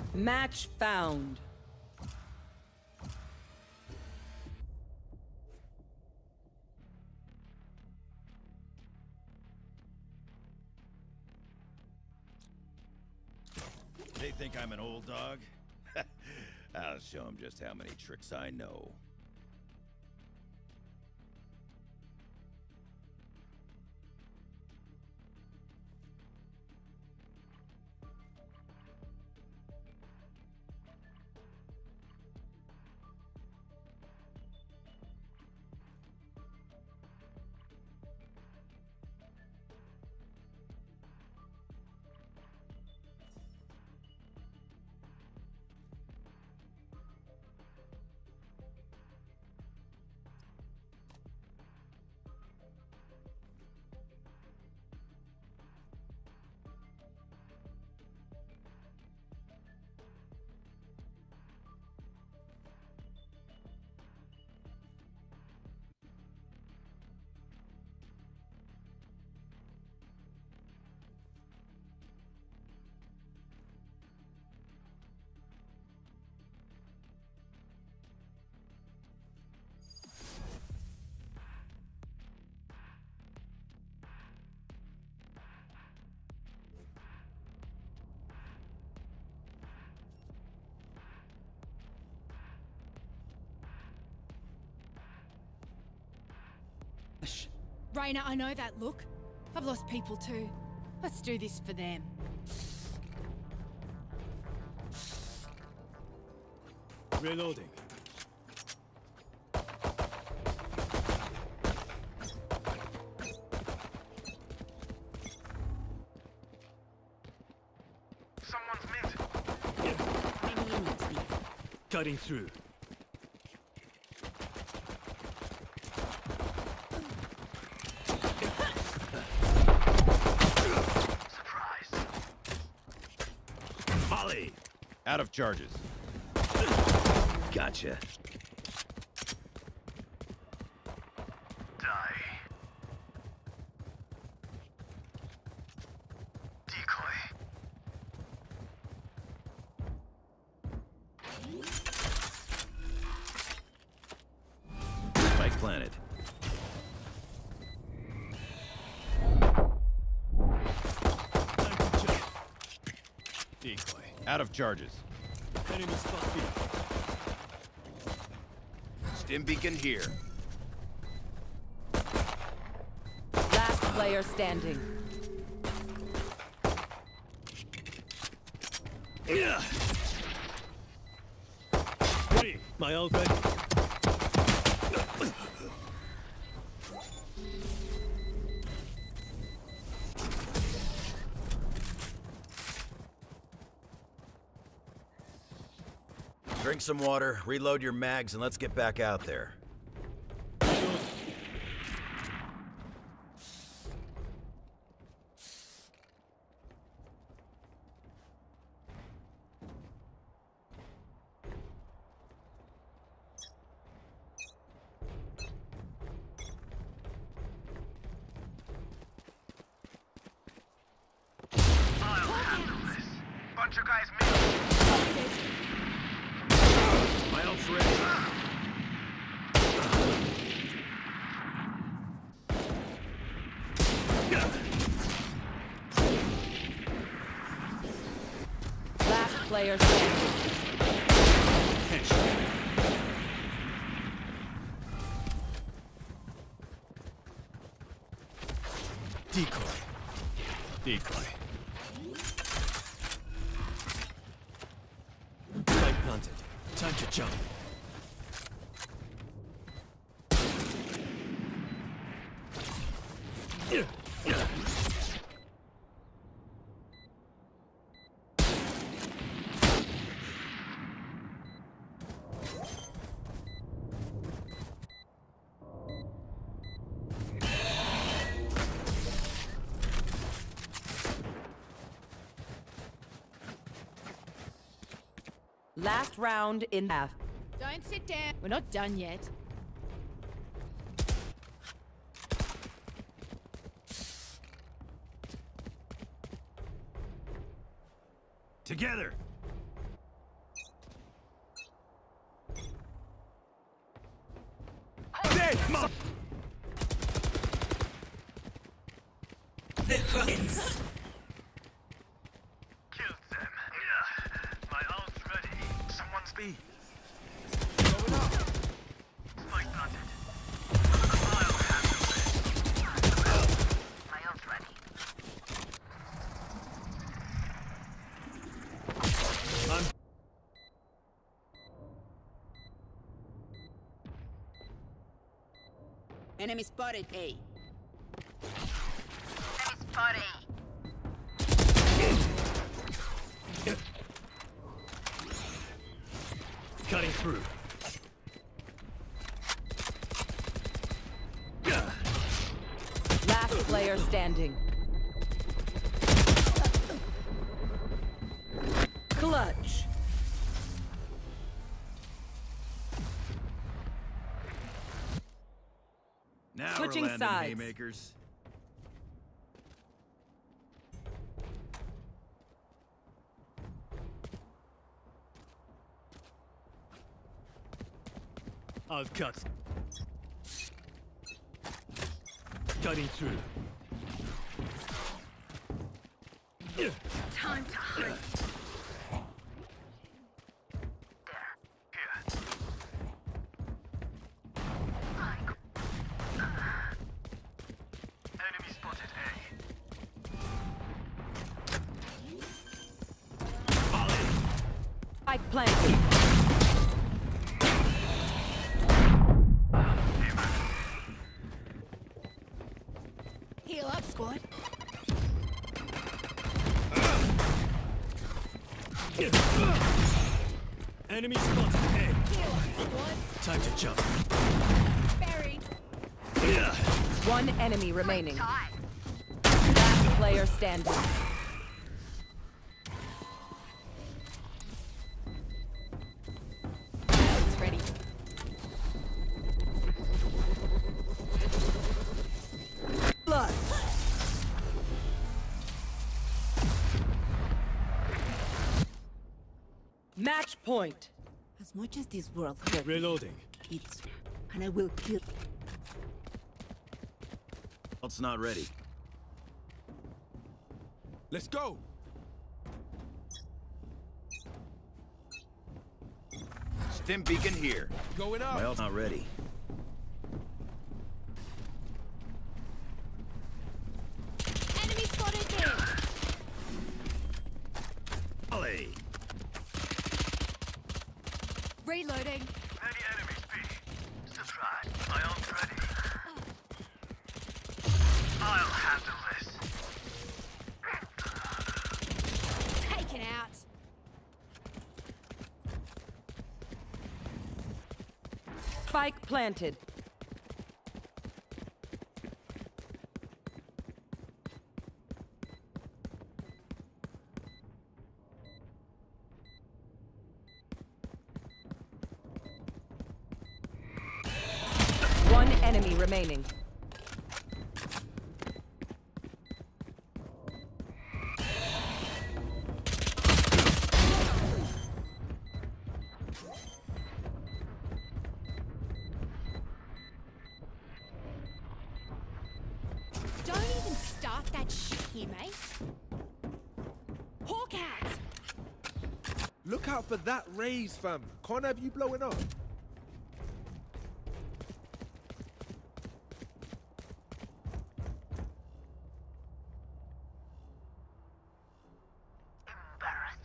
Match found. They think I'm an old dog? I'll show them just how many tricks I know. Raina, I know that look. I've lost people too. Let's do this for them. Reloading. Someone's mid. Cutting through. Out of charges. Gotcha. Die. Decoy. Spike planted. Decoy. Out of charges. Enemy spot B. Stim beacon here. Last player standing. Yeah. Ready. My ult ready. Drink some water, reload your mags, and let's get back out there. I'll handle this. Bunch of guys mid. My ult's ready. Last player standing. Decoy. Decoy. Spike planted. Time to jump. Last round in half. Don't sit down. We're not done yet. Together. dead! The Huggins. Killed them. My ult's ready. Someone's B. Going up. Spike planted. I'll handle this. My ult's ready. Enemy spotted A. Enemy spotted. Cutting through. Last player standing. Clutch. Now Switching we're landing sides. haymakers. I'll cut. Cutting through. Time to hide. Enemy spotted A. Spike planted. Heal up, squad. Enemy spotted A. Heal up, squad. Time to jump. Buried. One enemy remaining. Last player standing. It's ready. Blood. Match point. As much as this world hurt me, Reloading. it's and I will kill. Ult's not ready. Let's go. Stim beacon here. Going up. My ult's not ready. Enemy spotted there. Ollie. Reloading. Many enemies B. Surprise. My ult's ready. I'll handle this. Taken out. Spike planted. One enemy remaining. Don't even start that shit here, mate. Hawk out. Look out for that raise, fam. Can't have you blowing up. Embarrass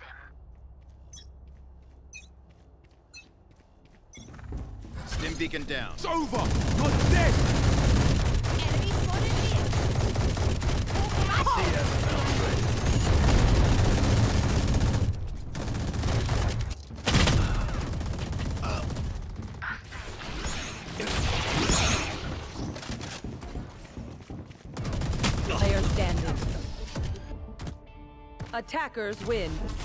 them. Stim beacon down. It's over. You're dead. Enemy spotted here. See ya. Player standing. Attackers win.